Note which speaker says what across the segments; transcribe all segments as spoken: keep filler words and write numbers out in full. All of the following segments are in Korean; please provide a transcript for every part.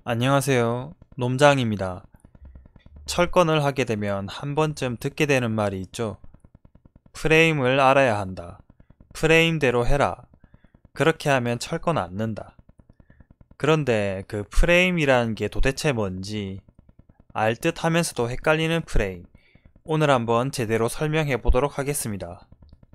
Speaker 1: 안녕하세요. 놈장입니다. 철권을 하게 되면 한 번쯤 듣게 되는 말이 있죠. 프레임을 알아야 한다. 프레임대로 해라. 그렇게 하면 철권 안 는다. 그런데 그 프레임이라는 게 도대체 뭔지 알듯 하면서도 헷갈리는 프레임. 오늘 한번 제대로 설명해 보도록 하겠습니다.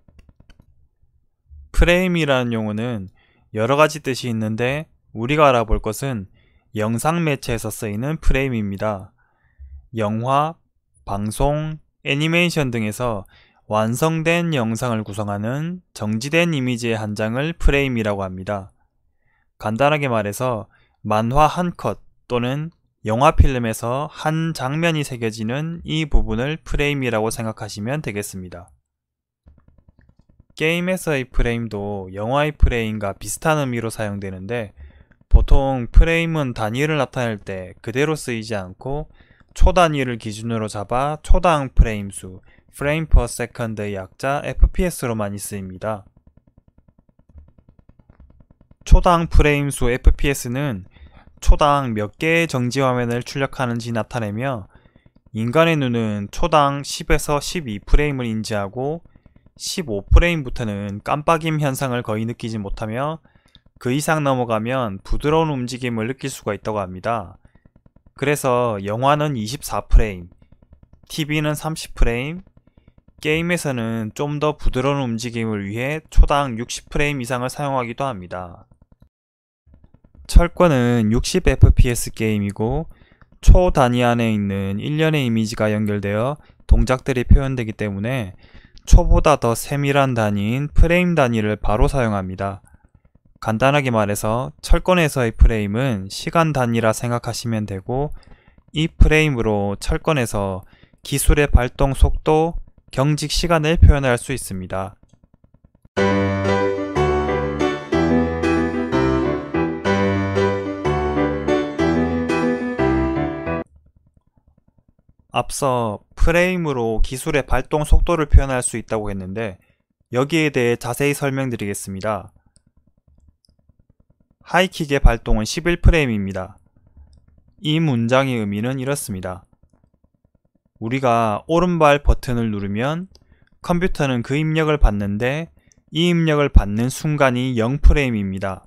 Speaker 1: 프레임이라는 용어는 여러 가지 뜻이 있는데 우리가 알아볼 것은 영상 매체에서 쓰이는 프레임입니다. 영화, 방송, 애니메이션 등에서 완성된 영상을 구성하는 정지된 이미지의 한 장을 프레임이라고 합니다. 간단하게 말해서 만화 한 컷 또는 영화 필름에서 한 장면이 새겨지는 이 부분을 프레임이라고 생각하시면 되겠습니다. 게임에서의 프레임도 영화의 프레임과 비슷한 의미로 사용되는데 보통 프레임은 단위를 나타낼 때 그대로 쓰이지 않고 초단위를 기준으로 잡아 초당 프레임 수, frame per second의 약자 에프피에스로 많이 쓰입니다. 초당 프레임 수 에프피에스는 초당 몇 개의 정지 화면을 출력하는지 나타내며 인간의 눈은 초당 십에서 십이 프레임을 인지하고 십오 프레임부터는 깜빡임 현상을 거의 느끼지 못하며 그 이상 넘어가면 부드러운 움직임을 느낄 수가 있다고 합니다. 그래서 영화는 이십사 프레임, 티비는 삼십 프레임, 게임에서는 좀 더 부드러운 움직임을 위해 초당 육십 프레임 이상을 사용하기도 합니다. 철권은 육십 에프피에스 게임이고 초 단위 안에 있는 일련의 이미지가 연결되어 동작들이 표현되기 때문에 초보다 더 세밀한 단위인 프레임 단위를 바로 사용합니다. 간단하게 말해서 철권에서의 프레임은 시간 단위라 생각하시면 되고 이 프레임으로 철권에서 기술의 발동 속도, 경직 시간을 표현할 수 있습니다. 앞서 프레임으로 기술의 발동 속도를 표현할 수 있다고 했는데 여기에 대해 자세히 설명드리겠습니다. 하이킥의 발동은 십일 프레임입니다. 이 문장의 의미는 이렇습니다. 우리가 오른발 버튼을 누르면 컴퓨터는 그 입력을 받는데 이 입력을 받는 순간이 영 프레임입니다.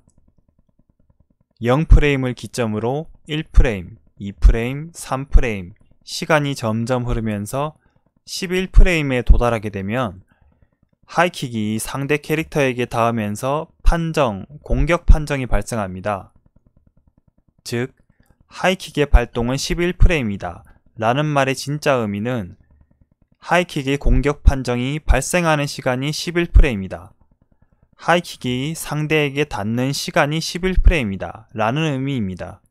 Speaker 1: 영 프레임을 기점으로 일 프레임, 이 프레임, 삼 프레임 시간이 점점 흐르면서 십일 프레임에 도달하게 되면 하이킥이 상대 캐릭터에게 닿으면서 판정, 공격 판정이 발생합니다. 즉, 하이킥의 발동은 십일 프레임이다 라는 말의 진짜 의미는 하이킥의 공격 판정이 발생하는 시간이 십일 프레임이다. 하이킥이 상대에게 닿는 시간이 십일 프레임이다 라는 의미입니다.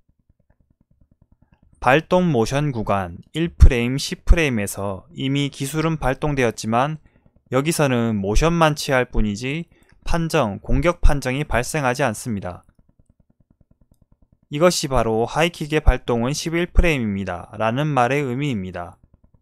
Speaker 1: 발동 모션 구간 일 프레임, 십 프레임에서 이미 기술은 발동되었지만 여기서는 모션만 취할 뿐이지 판정, 공격 판정이 발생하지 않습니다. 이것이 바로 하이킥의 발동은 십일 프레임입니다 라는 말의 의미입니다.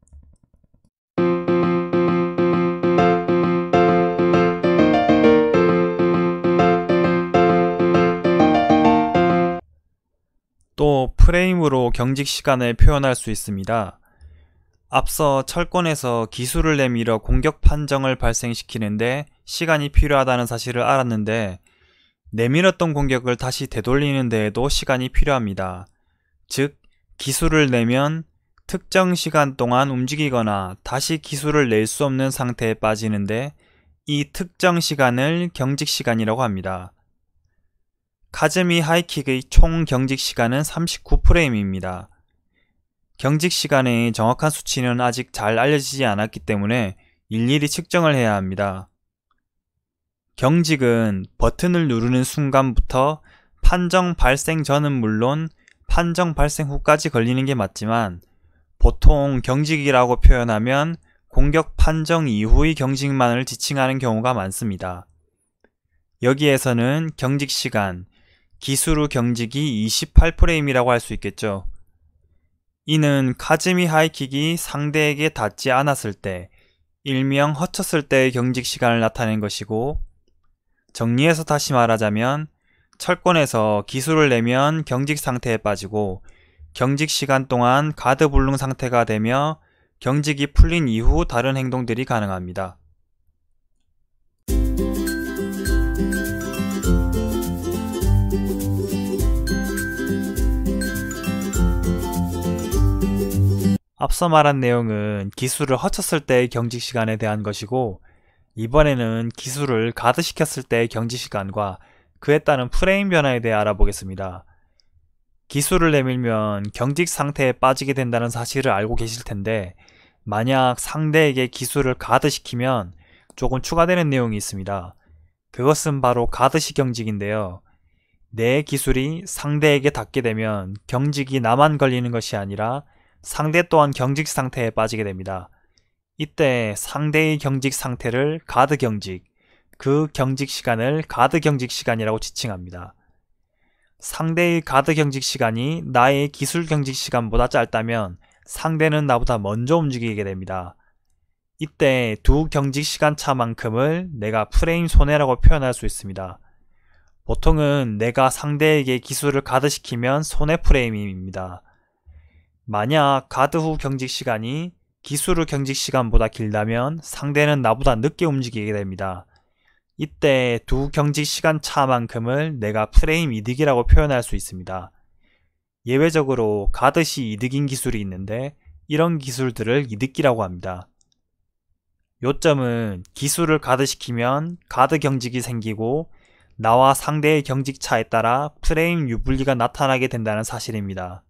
Speaker 1: 또 프레임으로 경직 시간을 표현할 수 있습니다. 앞서 철권에서 기술을 내밀어 공격 판정을 발생시키는데 시간이 필요하다는 사실을 알았는데 내밀었던 공격을 다시 되돌리는 데에도 시간이 필요합니다. 즉, 기술을 내면 특정 시간 동안 움직이거나 다시 기술을 낼 수 없는 상태에 빠지는데 이 특정 시간을 경직 시간이라고 합니다. 카즈미 하이킥의 총 경직 시간은 삼십구 프레임입니다. 경직 시간의 정확한 수치는 아직 잘 알려지지 않았기 때문에 일일이 측정을 해야 합니다. 경직은 버튼을 누르는 순간부터 판정 발생 전은 물론 판정 발생 후까지 걸리는 게 맞지만 보통 경직이라고 표현하면 공격 판정 이후의 경직만을 지칭하는 경우가 많습니다. 여기에서는 경직 시간, 기술 후 경직이 이십팔 프레임이라고 할 수 있겠죠. 이는 카즈미 하이킥이 상대에게 닿지 않았을 때, 일명 허쳤을 때의 경직 시간을 나타낸 것이고 정리해서 다시 말하자면 철권에서 기술을 내면 경직 상태에 빠지고 경직 시간 동안 가드 불능 상태가 되며 경직이 풀린 이후 다른 행동들이 가능합니다. 앞서 말한 내용은 기술을 허쳤을 때의 경직 시간에 대한 것이고, 이번에는 기술을 가드시켰을 때의 경직 시간과 그에 따른 프레임 변화에 대해 알아보겠습니다. 기술을 내밀면 경직 상태에 빠지게 된다는 사실을 알고 계실 텐데, 만약 상대에게 기술을 가드시키면 조금 추가되는 내용이 있습니다. 그것은 바로 가드시 경직인데요. 내 기술이 상대에게 닿게 되면 경직이 나만 걸리는 것이 아니라 상대 또한 경직 상태에 빠지게 됩니다. 이때 상대의 경직 상태를 가드 경직, 그 경직 시간을 가드 경직 시간이라고 지칭합니다. 상대의 가드 경직 시간이 나의 기술 경직 시간보다 짧다면 상대는 나보다 먼저 움직이게 됩니다. 이때 두 경직 시간 차만큼을 내가 프레임 손해라고 표현할 수 있습니다. 보통은 내가 상대에게 기술을 가드시키면 손해 프레임입니다. 만약 가드 후 경직 시간이 기술 후 경직 시간보다 길다면 상대는 나보다 늦게 움직이게 됩니다. 이때 두 경직 시간 차만큼을 내가 프레임 이득이라고 표현할 수 있습니다. 예외적으로 가드시 이득인 기술이 있는데 이런 기술들을 이득기라고 합니다. 요점은 기술을 가드시키면 가드 경직이 생기고 나와 상대의 경직 차에 따라 프레임 유불리가 나타나게 된다는 사실입니다.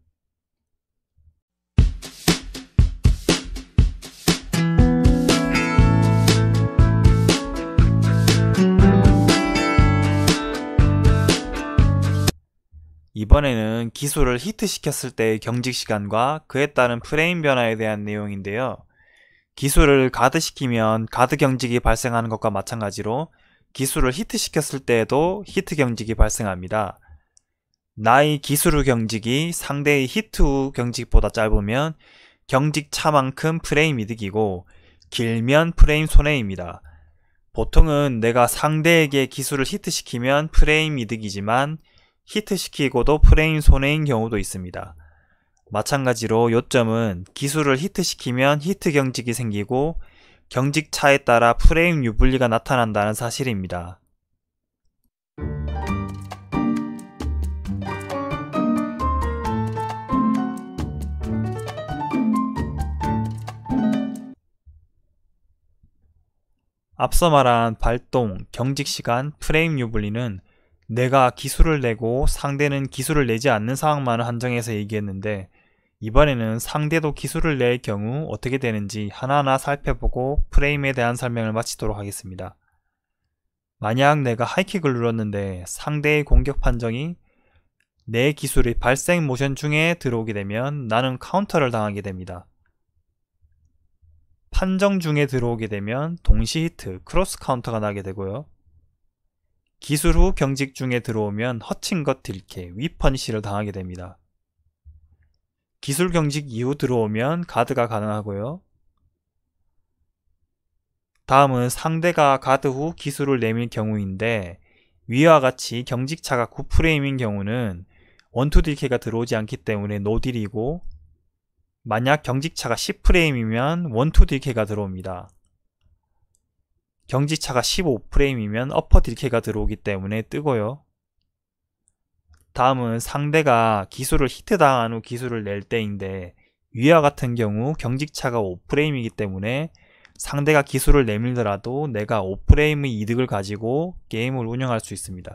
Speaker 1: 이번에는 기술을 히트시켰을 때의 경직 시간과 그에 따른 프레임 변화에 대한 내용인데요. 기술을 가드시키면 가드 경직이 발생하는 것과 마찬가지로 기술을 히트시켰을 때에도 히트 경직이 발생합니다. 나의 기술 후 경직이 상대의 히트 후 경직보다 짧으면 경직 차만큼 프레임 이득이고 길면 프레임 손해입니다. 보통은 내가 상대에게 기술을 히트시키면 프레임 이득이지만 히트시키고도 프레임 손해인 경우도 있습니다. 마찬가지로 요점은 기술을 히트시키면 히트 경직이 생기고 경직 차에 따라 프레임 유불리가 나타난다는 사실입니다. 앞서 말한 발동, 경직 시간, 프레임 유불리는 내가 기술을 내고 상대는 기술을 내지 않는 상황만을 한정해서 얘기했는데, 이번에는 상대도 기술을 낼 경우 어떻게 되는지 하나하나 살펴보고 프레임에 대한 설명을 마치도록 하겠습니다. 만약 내가 하이킥을 눌렀는데 상대의 공격 판정이 내 기술이 발생 모션 중에 들어오게 되면 나는 카운터를 당하게 됩니다. 판정 중에 들어오게 되면 동시 히트, 크로스 카운터가 나게 되고요. 기술 후 경직 중에 들어오면 허칭것 딜캐, 위퍼니시를 당하게 됩니다. 기술 경직 이후 들어오면 가드가 가능하고요. 다음은 상대가 가드 후 기술을 내밀 경우인데, 위와 같이 경직차가 구 프레임인 경우는 일, 이 딜캐가 들어오지 않기 때문에 노딜이고, 만약 경직차가 십 프레임이면 일, 이 딜캐가 들어옵니다. 경직차가 십오 프레임이면 어퍼 딜캐가 들어오기 때문에 뜨고요. 다음은 상대가 기술을 히트당한 후 기술을 낼 때인데, 위와 같은 경우 경직차가 오 프레임이기 때문에 상대가 기술을 내밀더라도 내가 오 프레임의 이득을 가지고 게임을 운영할 수 있습니다.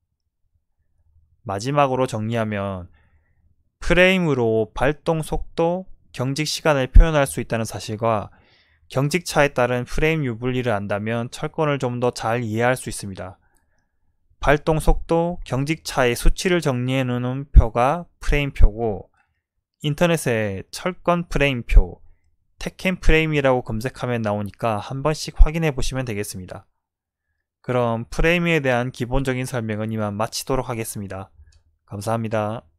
Speaker 1: 마지막으로 정리하면 프레임으로 발동 속도, 경직 시간을 표현할 수 있다는 사실과 경직차에 따른 프레임 유불리를 안다면 철권을 좀 더 잘 이해할 수 있습니다. 발동 속도, 경직차의 수치를 정리해 놓은 표가 프레임표고, 인터넷에 철권 프레임표, 테켄 프레임이라고 검색하면 나오니까 한 번씩 확인해 보시면 되겠습니다. 그럼 프레임에 대한 기본적인 설명은 이만 마치도록 하겠습니다. 감사합니다.